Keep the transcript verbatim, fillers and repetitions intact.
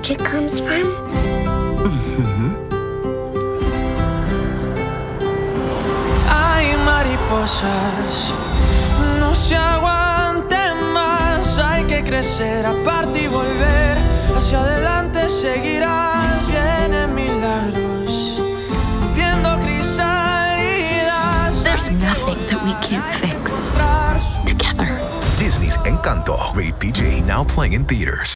magic comes from? Mm-hmm. Hay mariposas, no se aguanten más. Hay que crecer, aparte y volver. Hacia adelante seguirás, vienen milagros, viendo crisalidas. There's nothing that we can't fix together. Disney's Encanto, rated P G, now playing in theaters.